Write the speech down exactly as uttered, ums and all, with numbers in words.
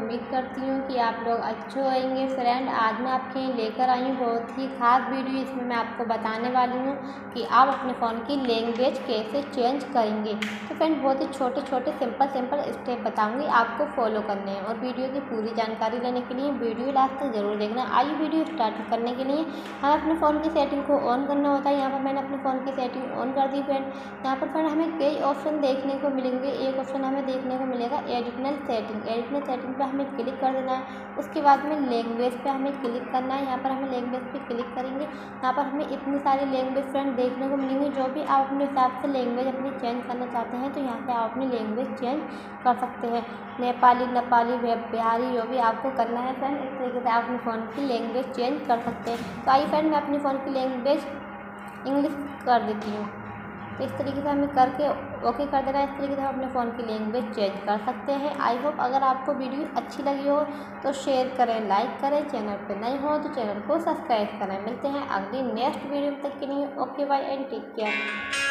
उम्मीद करती हूँ कि आप लोग अच्छे होंगे। फ्रेंड, आज मैं आपके लिए लेकर आई हूँ बहुत ही ख़ास वीडियो। इसमें मैं आपको बताने वाली हूँ कि आप अपने फ़ोन की लैंग्वेज कैसे चेंज करेंगे। तो फ्रेंड, बहुत ही छोटे छोटे सिंपल सिंपल स्टेप बताऊँगी, आपको फॉलो करने हैं। और वीडियो की पूरी जानकारी लेने के लिए वीडियो लास्ट तक ज़रूर देखना। आइए वीडियो स्टार्ट करने के लिए हमें अपने फ़ोन की सेटिंग को ऑन करना होता है। यहाँ पर मैंने अपने फ़ोन की सेटिंग ऑन कर दी फ्रेंड। यहाँ पर फ्रेंड हमें कई ऑप्शन देखने को मिलेंगे। एक ऑप्शन हमें देखने को मिलेगा एडिशनल सेटिंग। एडिशनल सेटिंग पे हमें क्लिक कर देना है। उसके बाद में लैंग्वेज पे हमें क्लिक करना है। यहाँ पर हमें लैंग्वेज पे क्लिक करेंगे। यहाँ पर हमें इतनी सारी लैंग्वेज फ्रेंड देखने को मिलेंगी। जो भी आप अपने हिसाब से लैंग्वेज अपनी चेंज करना चाहते हैं तो यहाँ से आप अपनी लैंग्वेज चेंज कर सकते हैं। नेपाली, नेपाली, बिहारी, जो भी आपको करना है फ्रेंड, इस तरीके से आप अपने फ़ोन की लैंग्वेज चेंज कर सकते हैं। तो आइए फ्रेंड, मैं अपनी फ़ोन की लैंग्वेज इंग्लिश कर देती हूँ। तो इस तरीके से हमें करके ओके कर देना है। इस तरीके से हम अपने फ़ोन की लैंग्वेज चेंज कर सकते हैं। आई होप अगर आपको वीडियो अच्छी लगी हो तो शेयर करें, लाइक करें। चैनल पर नए हो तो चैनल को सब्सक्राइब करें। मिलते हैं अगली नेक्स्ट वीडियो तक के लिए। Okay bye and take care.